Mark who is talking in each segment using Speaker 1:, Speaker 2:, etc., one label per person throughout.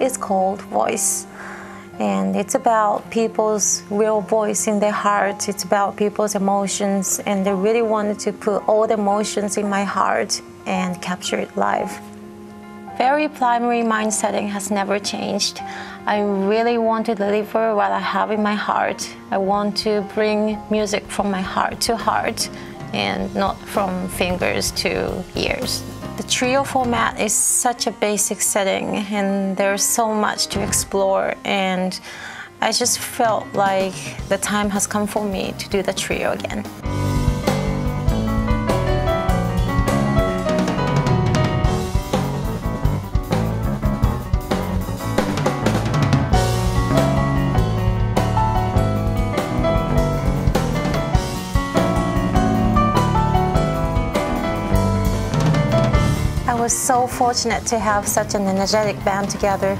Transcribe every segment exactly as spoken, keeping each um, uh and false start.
Speaker 1: is called Voice. And it's about people's real voice in their hearts. It's about people's emotions. And they really wanted to put all the emotions in my heart and capture it live. Very primary mind setting has never changed. I really want to deliver what I have in my heart. I want to bring music from my heart to heart and not from fingers to ears. The trio format is such a basic setting and there's so much to explore, and I just felt like the time has come for me to do the trio again. I was so fortunate to have such an energetic band together.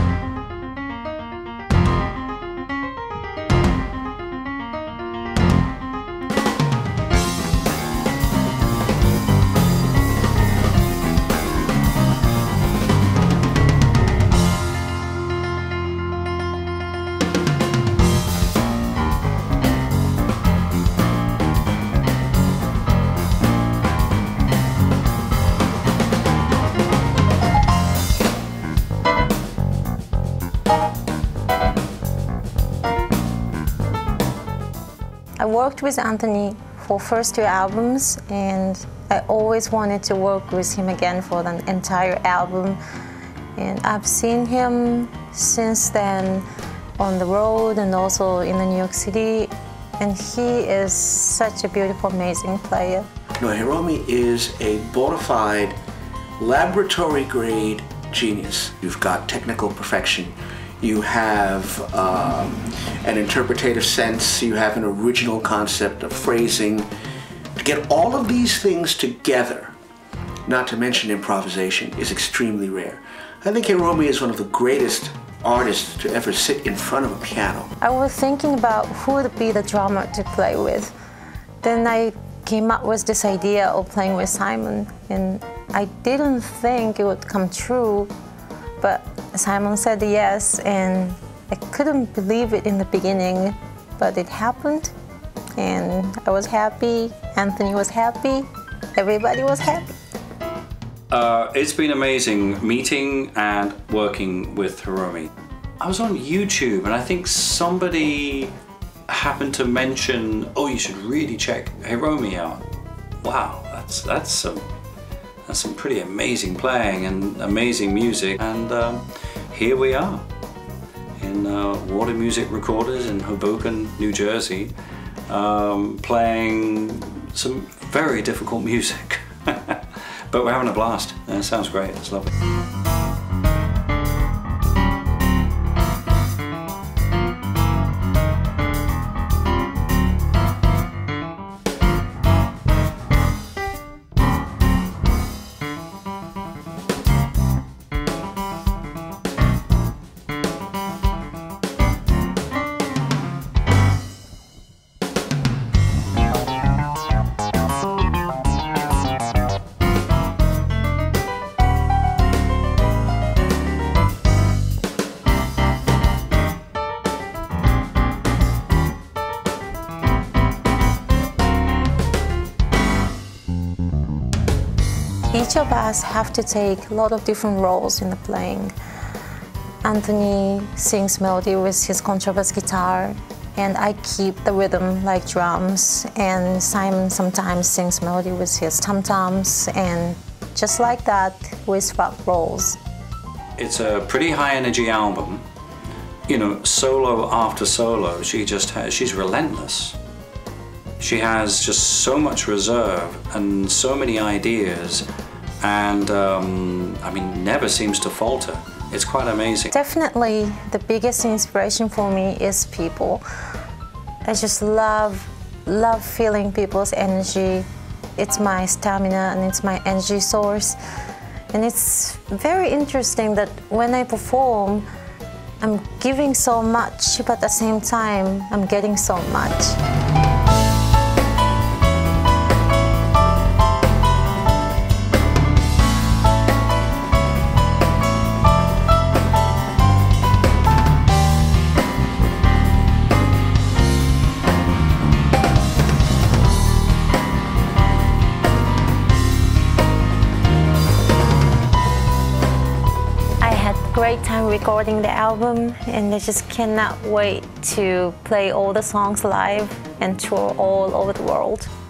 Speaker 1: I worked with Anthony for first two albums, and I always wanted to work with him again for the entire album. And I've seen him since then on the road and also in the New York City, and he is such a beautiful, amazing player.
Speaker 2: No, Hiromi is a bona fide laboratory-grade genius. You've got technical perfection. You have um, an interpretative sense, you have an original concept of phrasing. To get all of these things together, not to mention improvisation, is extremely rare. I think Hiromi is one of the greatest artists to ever sit in front of a piano.
Speaker 1: I was thinking about who would be the drummer to play with. Then I came up with this idea of playing with Simon, and I didn't think it would come true, but Simon said yes, and I couldn't believe it in the beginning, but it happened, and I was happy, Anthony was happy, everybody was happy.
Speaker 3: Uh, it's been amazing meeting and working with Hiromi. I was on YouTube and I think somebody happened to mention, oh, you should really check Hiromi out. Wow, that's, that's some That's some pretty amazing playing and amazing music, and um, here we are in uh, Water Music Recorders in Hoboken, New Jersey, um, playing some very difficult music. But we're having a blast. It sounds great, it's lovely.
Speaker 1: Each of us have to take a lot of different roles in the playing. Anthony sings melody with his contrabass guitar, and I keep the rhythm like drums, and Simon sometimes sings melody with his tom-toms, and just like that, we swap roles.
Speaker 3: It's a pretty high energy album. You know, solo after solo, she just has, she's relentless. She has just so much reserve and so many ideas, and um, I mean, never seems to falter. It's quite amazing.
Speaker 1: Definitely the biggest inspiration for me is people. I just love, love feeling people's energy. It's my stamina and it's my energy source. And it's very interesting that when I perform, I'm giving so much, but at the same time, I'm getting so much. great time recording the album, and I just cannot wait to play all the songs live and tour all over the world.